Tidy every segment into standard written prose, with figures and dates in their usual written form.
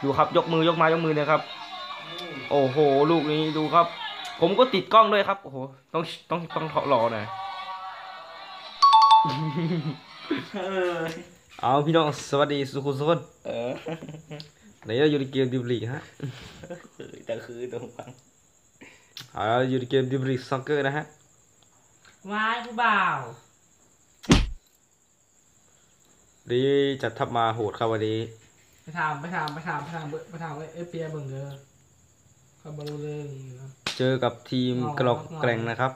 ดูครับยกมือยกไม้ยกมือนะครับโอ้โหลูกนี้ดูครับผมก็ติดกล้องด้วยครับโอ้โหต้องรอหน่อยเอาพี่น้องสวัสดีสุขุมสุขไหนเราอยู่ในเกมดิบลีฮะแต่คือตรงฟังเอาอยู่ในเกมดิบลีซ็อกเกอร์นะฮะว้ายผู้บ่าวดีจัดทัพมาโหดครับวันนี้ไปถามว่าเปียเบิ่งเด้อเขาบรรลุเรื่องเจอกับทีมกรอกแกร่งนะครับ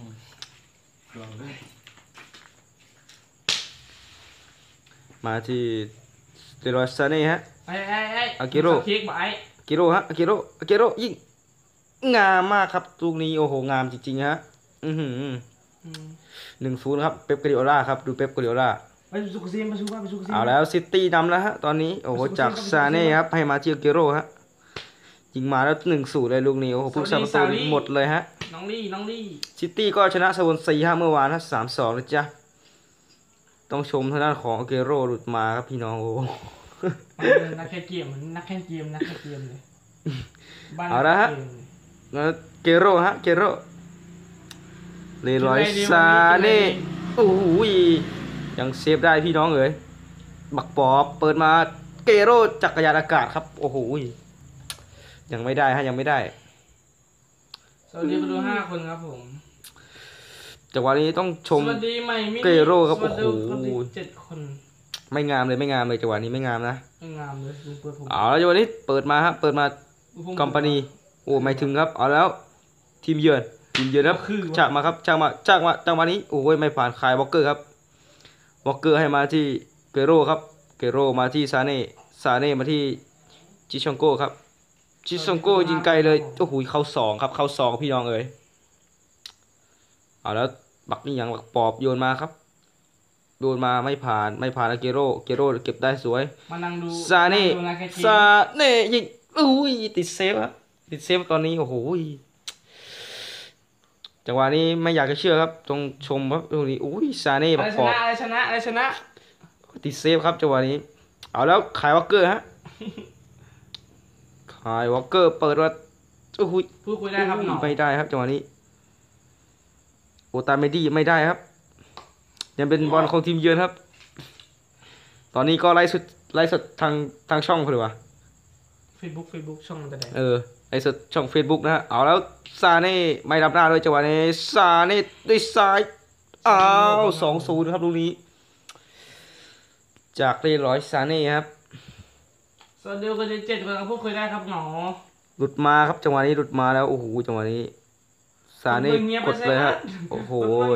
มาที่เดรอสซาเน่ฮะอากิโร่อากิโร่ยิงงามมากครับลูกนี้โอ้โหงามจริงๆฮะ1-0ครับเป๊ปกวาร์ดิโอล่าครับดูเป๊ปกวาร์ดิโอล่าเอาแล้วซิตี้นำแล้วฮะตอนนี้โอ้โหจากซาเน่ครับให้มาที่อากิโร่ฮะยิงมาแล้ว1-0เลยลูกนี้โอ้โหผู้สาประตูหมดเลยฮะน้องลี่ซิตี้ก็ชนะสโวนซีฮะเมื่อวานฮะ3-2นะจ๊ะต้องชมทางด้านของอากิโร่หลุดมาครับพี่น้องโอ้นักแข่งเกมเลยเอาละฮะเกโร่ฮะเกโร่เลรอยซาเน่โอ้โหยังเซฟได้พี่น้องเอ๋ยบักปอบเปิดมาเกโร่จักรยานอากาศครับโอ้โหยังไม่ได้ฮะยังไม่ได้สวัสดีมาดู5 คนครับผมจังหวะนี้ต้องชมเกโร่ครับโอ้โห 7 คนไม่งามเลยจังหวะนี้ไม่งามนะไม่งามเลยเอาแล้วจังหวะนี้เปิดมาครับเปิดมาคอมพานีโอ้ไม่ถึงครับเอาแล้วทีมเยือนครับจากมาจังหวะนี้โอ้ยไม่ผ่านคายวอลเกอร์ครับวอลเกอร์ให้มาที่เกโร่ครับเกโร่มาที่ซาเน่มาที่จิชองโก้ครับจิชองโก้ยิงไกลเลยโอ้โหเข้า2ครับเข้า2พี่น้องเอ๋ยเอาแล้วบักนี่ยังบักปอบโยนมาครับโดนมาไม่ผ่านแล้วเกโร่เก็บได้สวยซาเน่ยิงอุ้ยติดเซฟครับตอนนี้โอ้โหจังหวะนี้ไม่อยากจะเชื่อครับต้องชมครับตรงนี้อุ้ยซาเน่บักปอบชนะติดเซฟครับจังหวะนี้เอาแล้วขายวอลเกอร์ฮะขายวอลเกอร์เปิดว่าโอ้โหพูดคุยได้ครับไม่ได้ครับจังหวะนี้โอตาเมดี้ไม่ได้ครับยังเป็นบอลของทีมเยือนครับตอนนี้ก็ไล่สดทางช่องเขาเลยวะเฟซบุ๊กช่องมันจะไหนไล่สดช่อง Facebook นะฮะเอาแล้วซาเน่ไม่รับหน้าด้วยจังหวะนี้ซาเน่ด้วยซ้ายอ้าว2-0ครับลูกนี้จากเลรอยซาเน่ครับสวัสดีคนที่7 คนพูดคุยได้ครับหนอหลุดมาครับจังหวะนี้หลุดมาแล้วโอ้โหจังหวะนี้ซาเน่กดเลยฮะโอ้โห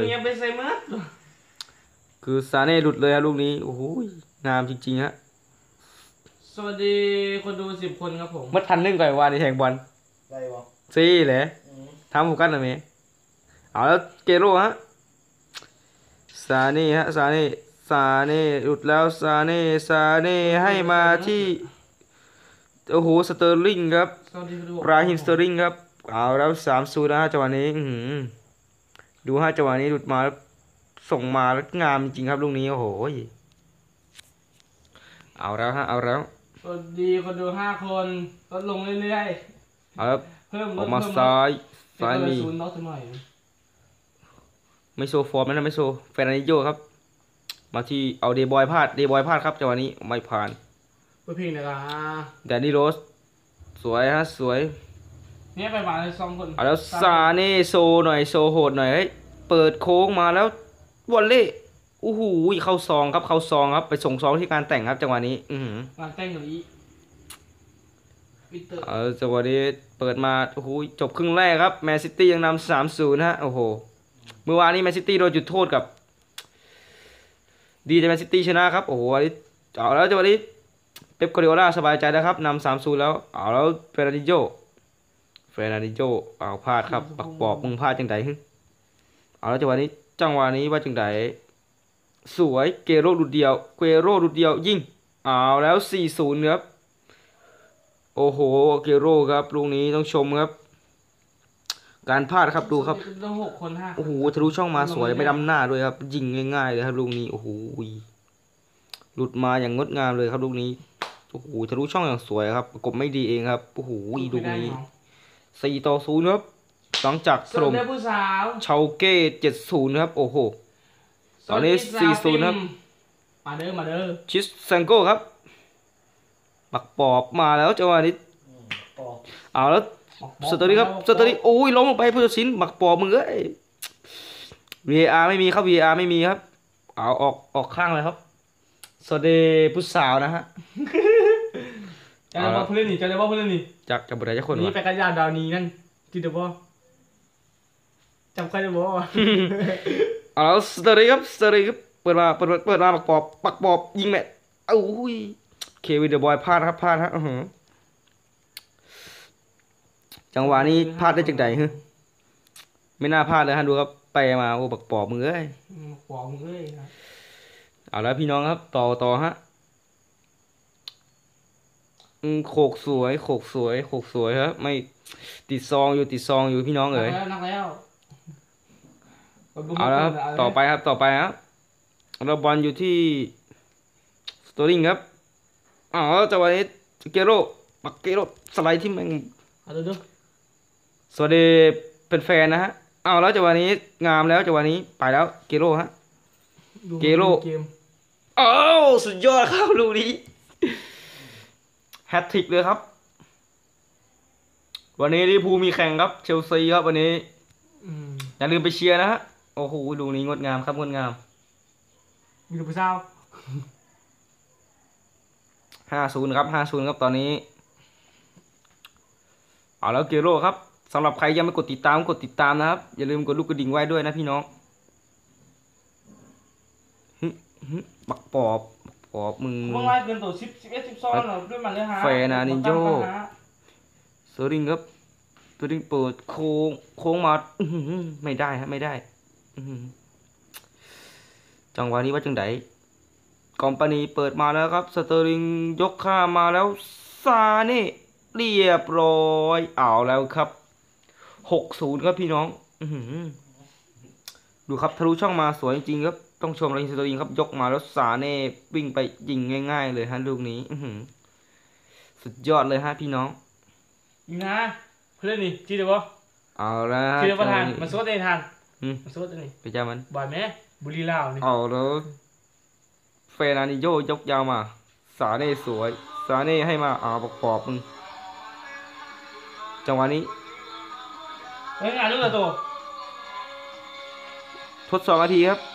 คือซาเน่หลุดเลยฮะลูกนี้โอ้โหงามจริงๆฮะสวัสดีคนดู10 คนครับผมมัดทันนึ่งก่อนว่าในแทงบอลได้ปะซี่แหละทำโฟกัสหน่อยไหมเอาแล้วเกโร่ฮะซาเน่ฮะซาเน่หลุดแล้วซาเน่ให้มาที่โอ้โหสเตอร์ลิงครับราฮิมสเตอร์ลิงครับเอาแล้ว3-0นะฮะจังหวะนี้ดูฮะจังหวะนี้หลุดมาส่งมาแล้วงามจริงครับลูกนี้โอ้โหเอาแล้วฮะเอาแล้วสวัสดีคนดู5 คนลดลงเรื่อยๆเอาแล้วออกมาซ้ายมีไม่โซฟอร์มนะไม่โซเฟรนิโยครับมาที่เอาเดบอยพลาดครับจังหวะนี้ไม่ผ่านเพลงนะครับแดนนี่โรสสวยฮะสวยเนี่ยไปมาเลย2 คนเอาแล้วซาเน่โซหน่อยโซโหดหน่อยเฮ้ยเปิดโค้งมาแล้ววอลเล่โอ้โหเข้าซองครับไปส่งซองที่การแต่งครับจังหวะนี้งานแต่งอย่างนี้จังหวะนี้เปิดมาโอ้โหจบครึ่งแรกครับแมนซิตี้ยังนำ3-0ฮะโอ้โหเมื่อวานนี้แมนซิตี้โดนจุดโทษกับดีแต่แมนซิตี้ชนะครับโอ้โหเอาแล้วจังหวะนี้เป๊ปกวาร์ดิโอล่าสบายใจแล้วครับนำ3-0แล้วเอาแล้วเฟรนันดิโญเอาพลาดครับปักปอบมึงพลาดจังไดเอาแล้วจังหวะนี้ว่าจังไดสวยเกโร่ดุดเดียวยิงเอาแล้ว4-0ครับโอ้โหเกโร่ครับลูกนี้ต้องชมครับการพลาดครับดูครับโอ้โหทะลุช่องมาสวยไม่ดำหน้าด้วยครับยิงง่ายๆเลยครับลูกนี้โอ้โหหลุดมาอย่างงดงามเลยครับลูกนี้โโอ้โหทะลุช่องอย่างสวยครับประกบไม่ดีเองครับโอ้โหลูกนี้4-0ครับหลังจากถส่วนล่มเด็กผู้สาวเชาเก้7-0ครับโอ้โหตอนนี้4-0ครับมาเด้อมาเด้อชิสแซงโก้ครับปักปอบมาแล้วจังหวะนี้ปอกเอาแล้วสตอรี่ครับสตอรี่โอ้ยล้มลงไปผู้ตัดสินปักปอบมึงเอ้ย VAR ไม่มีครับ VAR ไม่มีครับเอาออกข้างเลยครับสวัสดีผู้สาวนะฮะจะได้บอกเพื่อนนี่จะได้บอกเพื่อนนี่จากจับบทใดจะคนนี่วะไปกันยานดาวนี้นั่นที่เดบอจำใครเดบอเอาแล้วสตอรี่ครับสตอรี่ครับเปิดมาปักปอบยิงแมทเอ้ยเควินเดอะบอยพลาดครับพลาดฮะอื้อหือจังหวะนี้พลาดได้จากไหนฮะไม่น่าพลาดเลยฮะดูครับไปมาโอ้ปักปอบมึงเอ้ยขวางมึงเลยนะเอาแล้วพี่น้องครับต่อฮะโขกสวยครับไม่ติดซองอยู่พี่น้องเอ๋ยนักแล้วเอาแล้วครับต่อไปครับเราบอลอยู่ที่สโตริงครับอ๋อจังหวะนี้เกโรปักเกโรสไลด์ที่แม่งเอาดูสวัสดีเป็นแฟนนะฮะเอาแล้วจังหวะนี้งามแล้วจังหวะนี้ไปแล้วเกโรฮะ เกโร่เกมอ้าวสุดยอดครับลูกนี้แฮตทริกเลยครับ วันนี้ลิเวอร์พูลมีแข่งครับเชลซีครับวันนี้อย่าลืมไปเชียร์นะฮะโอ้โหลูกนี้งดงามครับงดงามมีลูกผู้สาว 5-0ครับตอนนี้เอาแล้วเกโรครับสำหรับใครยังไม่กดติดตามนะครับอย่าลืมกดลูกกระดิ่งไว้ด้วยนะพี่น้องบักปอบมึงว่างไว้เกินตัว11 12เหรอด้วยมันเลยฮะแฟนานิโย สริงครับสริงเปิดโค้งมาไม่ได้ฮะไม่ได้จังหวะนี้ว่าจังไดคอมพานีเปิดมาแล้วครับสเตอริงยกข้ามมาแล้วซาเน่เรียบร้อยเอาแล้วครับ6-0ครับพี่น้องดูครับทะลุช่องมาสวยจริงๆครับต้องชมเลยสเตอริงครับยกมาแล้วซาเน่วิ่งไปยิงง่ายๆเลยฮะลูกนี้สุดยอดเลยฮะพี่น้องยิงนะเพื่อนนี่จีเดบอเอาละจีเดบอทานมันสวดได้ทานมันสวดได้นี่ไปจ้ามันบ่อยไหมบุรีลาวนี่เอาแล้วเฟรนานิโยยกยาวมาสาเน่สวยสาเน่ให้มาประกอบมึงจังหวะนี้เฮ้ยงานลูกตัวทด2 นาทีครับ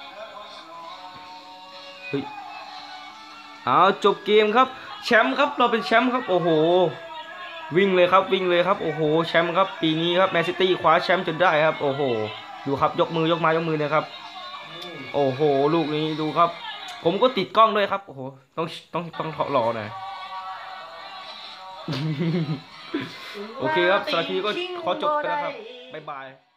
เฮ้ยเอาจบเกมครับแชมป์ครับเราเป็นแชมป์ครับโอ้โหวิ่งเลยครับโอ้โหแชมป์ครับปีนี้ครับแมนซิตี้คว้าแชมป์จนได้ครับโอ้โหดูครับยกมือยกนะครับโอ้โหลูกนี้ดูครับผมก็ติดกล้องด้วยครับโอ้โหต้องรอหน่อย โอเคครับสวัสดีก็ขอจบไปแล้วครับบ๊ายบาย